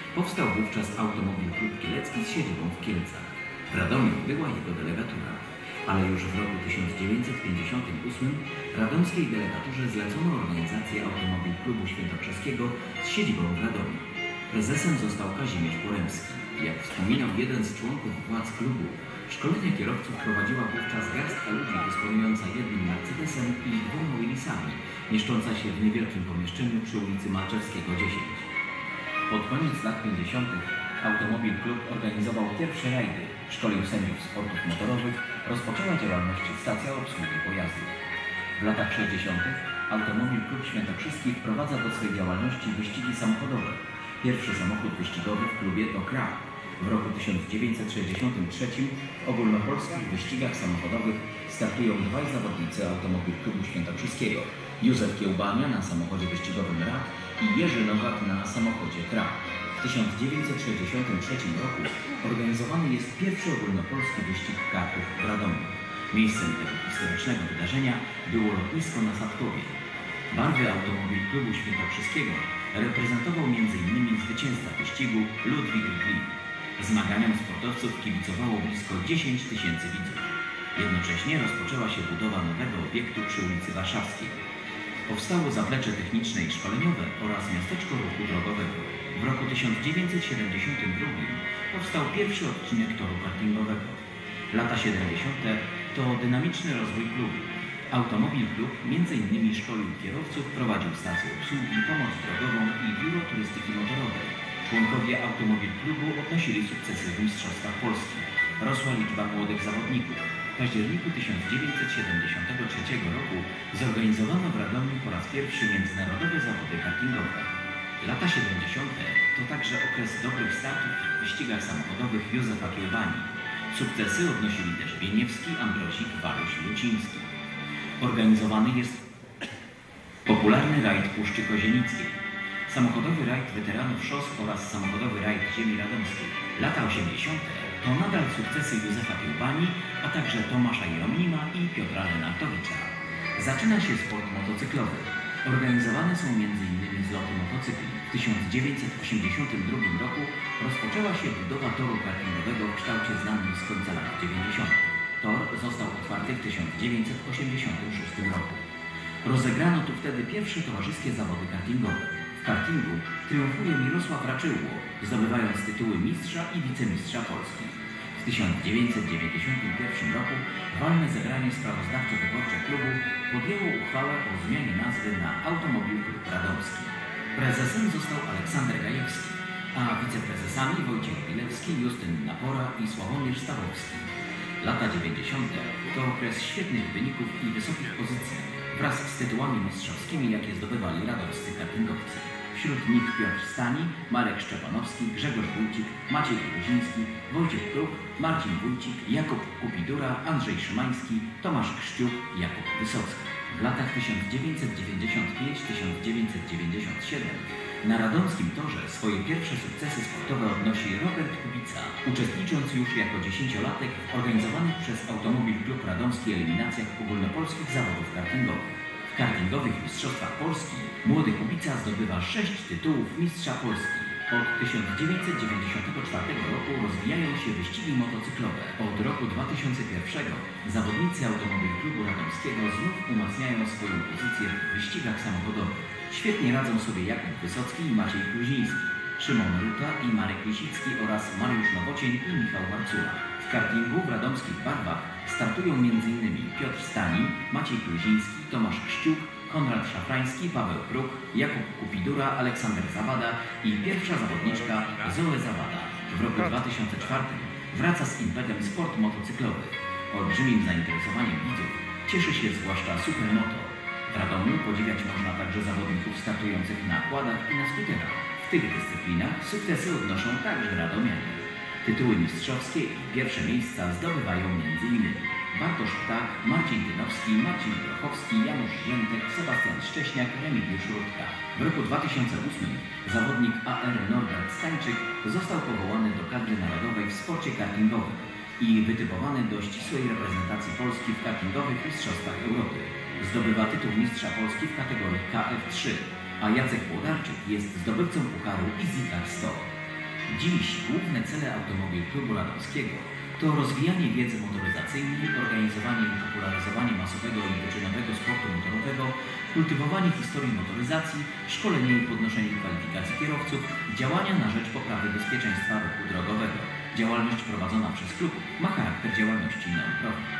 Powstał wówczas Automobil Klub Kielecki z siedzibą w Kielcach. W Radomiu była jego delegatura, ale już w roku 1958 radomskiej delegaturze zlecono organizację Automobil Klubu Świętokrzyskiego z siedzibą w Radomiu. Prezesem został Kazimierz Poremski. Jak wspominał jeden z członków władz klubu, szkolenia kierowców prowadziła wówczas garstka ludzi dysponująca jednym Mercedesem i 2 Willisami, mieszcząca się w niewielkim pomieszczeniu przy ulicy Malczewskiego 10. Pod koniec lat 50. Automobil Klub organizował pierwsze rajdy, szkolił sędziów sportów motorowych, rozpoczęła działalność stacja obsługi pojazdów. W latach 60. Automobil Klub Świętokrzyski wprowadza do swej działalności wyścigi samochodowe. Pierwszy samochód wyścigowy w klubie to KRA. W roku 1963 w ogólnopolskich wyścigach samochodowych startują 2 zawodnicy Automobil Klubu Świętokrzyskiego: Józef Kiełbania na samochodzie wyścigowym RAK i Jerzy Nowak na samochodzie KRA. W 1963 roku organizowany jest pierwszy ogólnopolski wyścig kartów w Radomiu. Miejscem tego historycznego wydarzenia było lotnisko na Sadkowie. Barwy Automobil Klubu Świętokrzyskiego reprezentował m.in. zwycięzca wyścigu Ludwik Gli. Zmaganiom sportowców kibicowało blisko 10 000 widzów. Jednocześnie rozpoczęła się budowa nowego obiektu przy ulicy Warszawskiej. Powstało zaplecze techniczne i szkoleniowe oraz miasteczko ruchu drogowego. W roku 1972 powstał pierwszy odcinek toru kartingowego. Lata 70. to dynamiczny rozwój klubu. Automobil Klub m.in. szkolił kierowców, prowadził stację obsługi, pomoc drogową i biuro turystyki motorowej. Członkowie Automobil Klubu odnosili sukcesy w mistrzostwach Polski. Rosła liczba młodych zawodników. W październiku 1973 roku zorganizowano w Radomiu po raz pierwszy międzynarodowe zawody kartingowe. Lata 70. to także okres dobrych startów w wyścigach samochodowych Józefa Kiełbani. Sukcesy odnosili też Bieniewski, Ambrosik, Waluś, Luciński. Organizowany jest popularny rajd Puszczy Kozienickiej, samochodowy rajd weteranów szos oraz samochodowy rajd ziemi radomskiej. Lata 80. to nadal sukcesy Józefa Kiełbani, a także Tomasza Jeromima i Piotra Lenartowicza. Zaczyna się sport motocyklowy. Organizowane są m.in. zloty motocykli. W 1982 roku rozpoczęła się budowa toru kartingowego w kształcie znanym z końca lat 90. Tor został otwarty w 1986 roku. Rozegrano tu wtedy pierwsze towarzyskie zawody kartingowe. W kartingu triumfuje Mirosław Raczyło, zdobywając tytuły mistrza i wicemistrza Polski. W 1991 roku walne zebranie sprawozdawczo-wyborcze klubu podjęło uchwałę o zmianie nazwy na Automobil Klub Radomski. Prezesem został Aleksander Gajewski, a wiceprezesami Wojciech Bilewski, Justyn Napora i Sławomir Stawowski. Lata 90. to okres świetnych wyników i wysokich pozycji wraz z tytułami mistrzowskimi, jakie zdobywali radomscy kartingowcy. Wśród nich Piotr Stani, Marek Szczepanowski, Grzegorz Wójcik, Maciej Gruziński, Wojciech Kruk, Marcin Wójcik, Jakub Kupidura, Andrzej Szymański, Tomasz Krzciuk, Jakub Wysocki. W latach 1995-1997 na radomskim torze swoje pierwsze sukcesy sportowe odnosi Robert Kubica, uczestnicząc już jako 10-latek w organizowanych przez Automobil Klub Radomski eliminacjach ogólnopolskich zawodów kartingowych. W kartingowych mistrzostwach Polski młody Kubica zdobywa 6 tytułów mistrza Polski. Od 1994 roku rozwijają się wyścigi motocyklowe. Od roku 2001 zawodnicy Automobil Klubu Radomskiego znów umacniają swoją pozycję w wyścigach samochodowych. Świetnie radzą sobie Jakub Wysocki i Maciej Kluziński, Szymon Ruta i Marek Lisicki oraz Mariusz Nowocień i Michał Marcula. W kartingu w radomskich barwach startują m.in. Piotr Stani, Maciej Kluziński, Tomasz Krzciuk, Konrad Szafrański, Paweł Kruk, Jakub Kupidura, Aleksander Zawada i pierwsza zawodniczka Zoe Zawada. W roku 2004 wraca z impetem sport motocyklowy. Olbrzymim zainteresowaniem widzów cieszy się zwłaszcza Supermoto. W Radomiu podziwiać można także zawodników startujących na kładach i na skuterach. W tych dyscyplinach sukcesy odnoszą także radomianie. Tytuły mistrzowskie i pierwsze miejsca zdobywają m.in. Bartosz Ptak, Marcin Dynowski, Marcin Grochowski, Janusz Ziętek, Sebastian Szcześniak, Remigiusz Rutka. W roku 2008 zawodnik AR Norbert Stańczyk został powołany do kadry narodowej w sporcie kartingowym i wytypowany do ścisłej reprezentacji Polski w kartingowych mistrzostwach Europy. Zdobywa tytuł mistrza Polski w kategorii KF3, a Jacek Włodarczyk jest zdobywcą pucharu EasyCar 100. Dziś główne cele Automobil Klubu Radomskiego to rozwijanie wiedzy motoryzacyjnej, organizowanie i popularyzowanie masowego i wyczynowego sportu motorowego, kultywowanie historii motoryzacji, szkolenie i podnoszenie kwalifikacji kierowców, działania na rzecz poprawy bezpieczeństwa ruchu drogowego. Działalność prowadzona przez klub ma charakter działalności non-profit.